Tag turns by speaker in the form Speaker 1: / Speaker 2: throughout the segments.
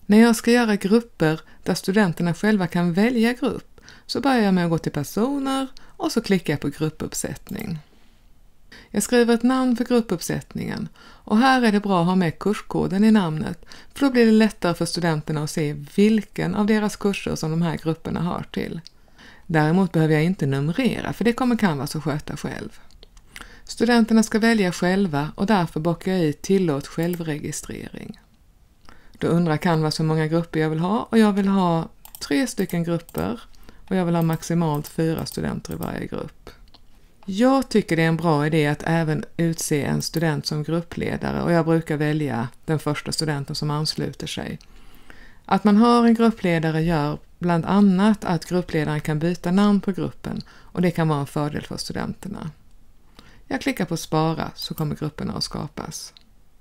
Speaker 1: När jag ska göra grupper där studenterna själva kan välja grupp så börjar jag med att gå till personer och så klickar jag på gruppuppsättning. Jag skriver ett namn för gruppuppsättningen och här är det bra att ha med kurskoden i namnet för då blir det lättare för studenterna att se vilken av deras kurser som de här grupperna hör till. Däremot behöver jag inte numrera för det kommer Canvas att sköta själv. Studenterna ska välja själva och därför bockar jag i tillåt självregistrering. Då undrar Canvas hur många grupper jag vill ha och jag vill ha 3 stycken grupper och jag vill ha maximalt 4 studenter i varje grupp. Jag tycker det är en bra idé att även utse en student som gruppledare och jag brukar välja den första studenten som ansluter sig. Att man har en gruppledare gör bland annat att gruppledaren kan byta namn på gruppen och det kan vara en fördel för studenterna. Jag klickar på spara så kommer grupperna att skapas.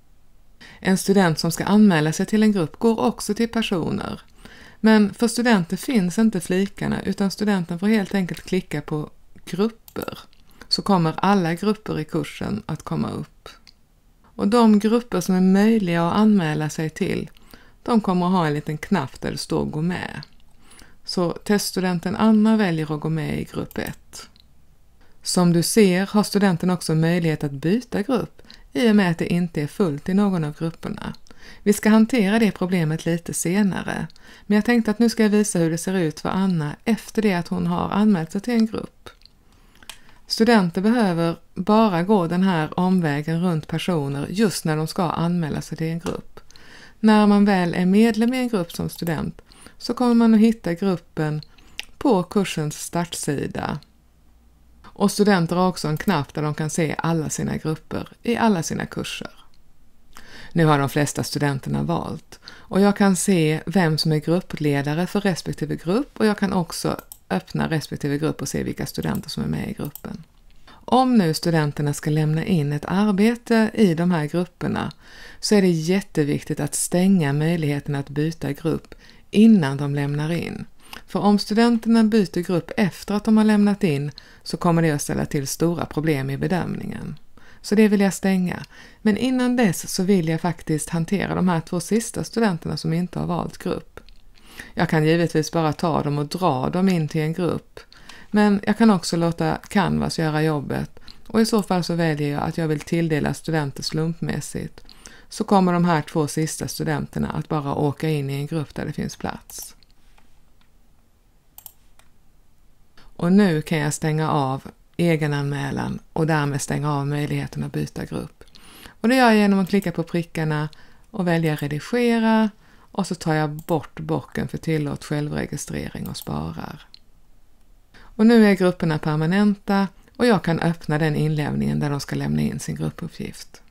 Speaker 1: En student som ska anmäla sig till en grupp går också till personer. Men för studenter finns inte flikarna utan studenten får helt enkelt klicka på grupper. Så kommer alla grupper i kursen att komma upp. Och de grupper som är möjliga att anmäla sig till, de kommer att ha en liten knapp där det står gå med. Så teststudenten Anna väljer att gå med i grupp 1. Som du ser har studenten också möjlighet att byta grupp i och med att det inte är fullt i någon av grupperna. Vi ska hantera det problemet lite senare, men jag tänkte att nu ska jag visa hur det ser ut för Anna efter det att hon har anmält sig till en grupp. Studenter behöver bara gå den här omvägen runt personer just när de ska anmäla sig till en grupp. När man väl är medlem i en grupp som student så kommer man att hitta gruppen på kursens startsida. Och studenter har också en knapp där de kan se alla sina grupper i alla sina kurser. Nu har de flesta studenterna valt och jag kan se vem som är gruppledare för respektive grupp och jag kan också öppna respektive grupp och se vilka studenter som är med i gruppen. Om nu studenterna ska lämna in ett arbete i de här grupperna så är det jätteviktigt att stänga möjligheten att byta grupp innan de lämnar in. För om studenterna byter grupp efter att de har lämnat in så kommer det att ställa till stora problem i bedömningen. Så det vill jag stänga. Men innan dess så vill jag faktiskt hantera de här 2 sista studenterna som inte har valt grupp. Jag kan givetvis bara ta dem och dra dem in till en grupp. Men jag kan också låta Canvas göra jobbet och i så fall så väljer jag att jag vill tilldela studenter slumpmässigt. Så kommer de här 2 sista studenterna att bara åka in i en grupp där det finns plats. Och nu kan jag stänga av egenanmälan och därmed stänga av möjligheten att byta grupp. Och det gör jag genom att klicka på prickarna och välja redigera och så tar jag bort bocken för tillåt självregistrering och sparar. Och nu är grupperna permanenta och jag kan öppna den inlämningen där de ska lämna in sin gruppuppgift.